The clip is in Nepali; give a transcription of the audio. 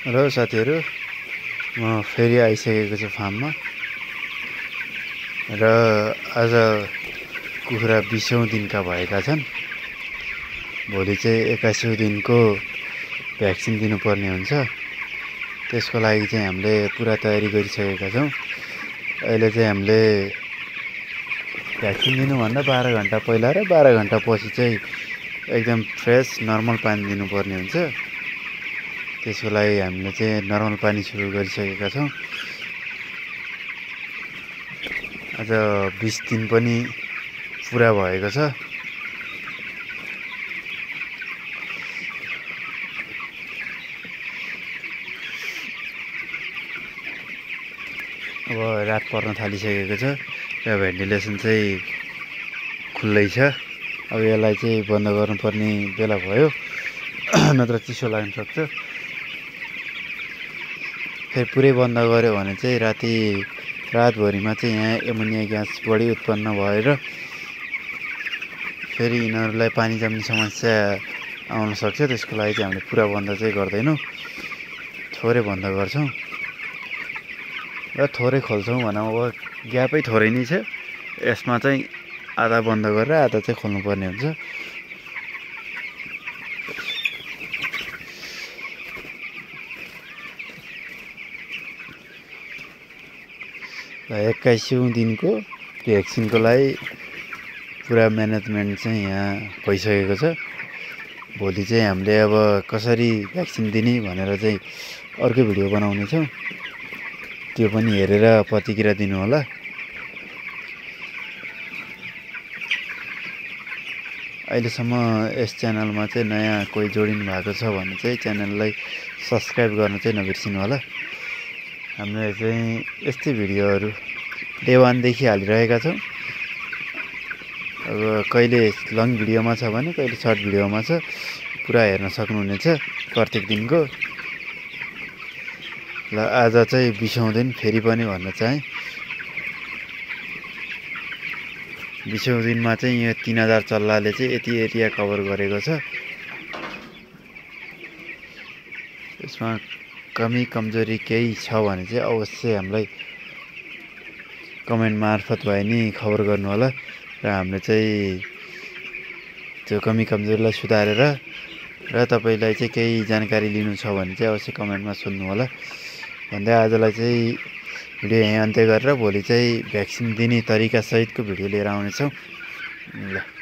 र साथीहरु म फेरि आइसकेको छु फार्ममा र आज कुखुरा 20औं दिनका भएका छन्। भोलि चाहिँ 21औं दिनको भ्याक्सिन दिनुपर्ने हुन्छ। त्यसको लागि चाहिँ हामीले पुरा तयारी गरिसकेका छौं। अहिले चाहिँ हामीले भ्याक्सिन दिनुभन्दा 12 घण्टा पहिला र 12 घण्टा पछि चाहिँ एकदम फ्रेश नर्मल पानी दिनुपर्ने हुन्छ। त्यसको लागि हामीले चाहिँ नर्मल पानी सुरु गरिसकेका छौं। आज 20 दिन पनि पुरा भएको छ। अब रात पर्न थालिसकेको छ र भेन्टिलेसन चाहिँ खुल्लै छ। अब यसलाई चाहिँ बन्द गर्नुपर्ने बेला भयो, नत्र चिसो लाग्न सक्छ। फेरि पुरै बन्द गर्यो भने चाहिँ रातभरिमा चाहिँ यहाँ एमोनिया ग्यास बढी उत्पन्न भएर फेरि यिनीहरूलाई पानी जम्ने समस्या आउन सक्छ। त्यसको लागि चाहिँ हामीले पुरा बन्द चाहिँ गर्दैनौँ, थोरै बन्द गर्छौँ र थोरै खोल्छौँ भनौँ। अब ग्यापै थोरै नै छ, यसमा चाहिँ आधा बन्द गरेर आधा चाहिँ खोल्नुपर्ने हुन्छ। र 21औं दिनको भ्याक्सिनको लागि पुरा म्यानेजमेन्ट चाहिँ यहाँ भइसकेको छ। भोलि चाहिँ हामीले अब कसरी भ्याक्सिन दिने भनेर चाहिँ अर्को भिडियो बनाउने छौँ। त्यो पनि हेरेर प्रतिक्रिया दिनु होला। अहिलेसम्म यस च्यानलमा चाहिँ नयाँ कोही जोडिनु भएको छ भने चाहिँ च्यानललाई सब्स्क्राइब गर्न चाहिँ नबिर्सिनु होला। हामीले चाहिँ यस्तै भिडियोहरू डे 1 देखि हालिरहेका छौँ। अब कहिले लङ भिडियोमा छ भने कहिले सर्ट भिडियोमा छ, पुरा हेर्न सक्नुहुनेछ प्रत्येक दिनको। ल आज चाहिँ 20औं दिन फेरि पनि भन्न चाहेँ। 20औं दिनमा चाहिँ यो 3000 चल्लाले चाहिँ यति एरिया कभर गरेको छ। यसमा कमी कमजोरी केही छ भने चाहिँ अवश्य हामीलाई कमेन्ट मार्फत भए नि खबर गर्नु होला र हामीले चाहिँ त्यो कमी कमजोरीलाई सुधारेर र तपाईलाई चाहिँ केही जानकारी लिनु छ भने चाहिँ अवश्य कमेन्टमा सोध्नु होला भन्दै आजलाई चाहिँ भिडियो यहीँ अन्त्य गरेर भोलि चाहिँ भ्याक्सिन दिने तरिका सहितको भिडियो लिएर आउनेछौँ। ल।